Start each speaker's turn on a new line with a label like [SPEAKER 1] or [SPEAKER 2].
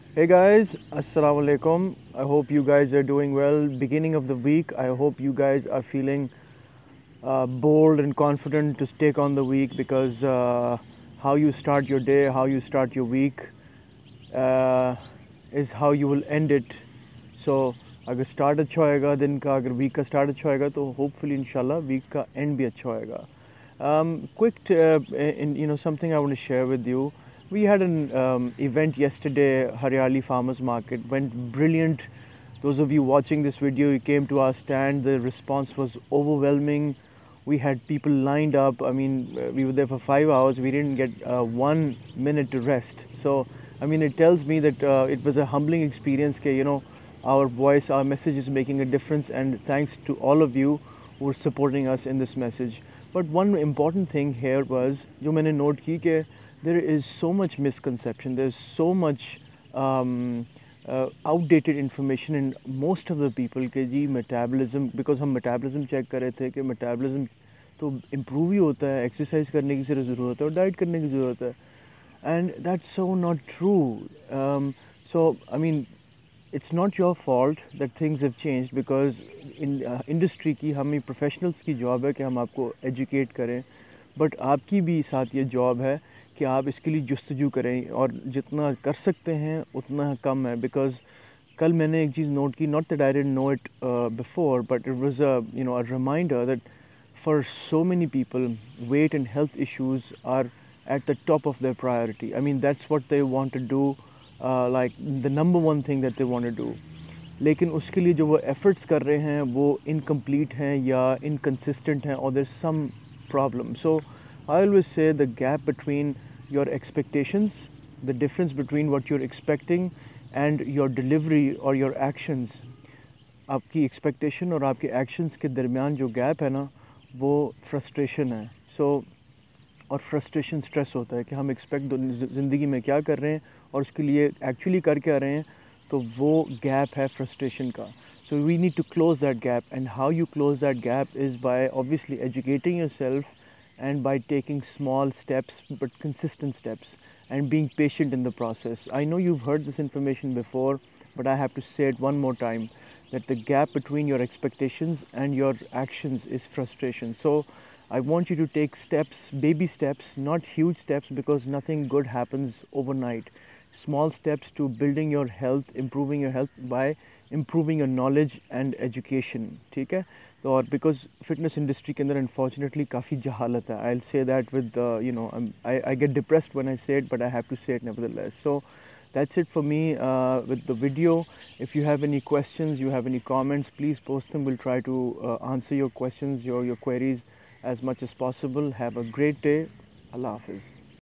[SPEAKER 1] Hey guys, Assalamu alaikum. I hope you guys are doing well. Beginning of the week, I hope you guys are feeling bold and confident to take on the week because how you start your day, how you start your week uh, is how you will end it. So अगर start अच्छा होएगा दिन का, अगर week का start अच्छा होएगा तो hopefully इंशाल्लाह week का end भी अच्छा होएगा. Something I want to share with you. We had an event yesterday, Haryali Farmers Market. Went brilliant. Those of you watching this video, you came to our stand. The response was overwhelming. We had people lined up. I mean, we were there for 5 hours. We didn't get 1 minute to rest. So, I mean, it tells me that it was a humbling experience. Our voice, our message is making a difference. And thanks to all of you who are supporting us in this message. But one important thing here was, जो मैंने note की कि there is so much misconception. There's so much outdated information in most of the people कि जी metabolism, because हम metabolism check कर रहे थे कि metabolism तो improve ही होता है, exercise करने की सिर्फ ज़रूरत है और diet करने की ज़रूरत है, and that's so not true. So I mean, it's not your fault that things have changed because in industry की हमें professionals की job है कि हम आपको educate करें, but आपकी भी साथ ये job है कि आप इसके लिए जुस्तजू करें और जितना कर सकते हैं उतना कम है. Because कल मैंने एक चीज़ नोट की, not that I didn't know it before, but it was a reminder that for so many people, weight and health issues are at the top of their priority. I mean, that's what they want to do, like the number one thing that they want to do. लेकिन उसके लिए जो वो efforts कर रहे हैं वो incomplete हैं या inconsistent हैं, or there's some problem. So I always say the gap between your expectations, the difference between what you're expecting and your delivery or your actions, आपकी expectation और आपके actions के दरमियान जो gap है ना, वो frustration है. So और फ्रस्ट्रेशन स्ट्रेस होता है कि हम एक्सपेक्ट ज़िंदगी में क्या कर रहे हैं और उसके लिए एक्चुअली कर क्या रहे हैं, तो वो गैप है फ्रस्ट्रेशन का. So we need to close that gap, and how you close that gap is by obviously educating yourself and by taking small steps but consistent steps and being patient in the process. I know you've heard this information before, but I have to say it one more time, that the gap between your expectations and your actions is frustration. So I want you to take steps, baby steps, not huge steps, because nothing good happens overnight. Small steps to building your health, improving your health by improving your knowledge and education. ठीक है. तो और because fitness industry के अंदर unfortunately काफ़ी जहालत है. I'll say that with I get depressed when I say it, but I have to say it nevertheless. So that's it for me with the video. If you have any questions, you have any comments, please post them. We'll try to answer your questions, your queries as much as possible. Have a great day. Allah Hafiz.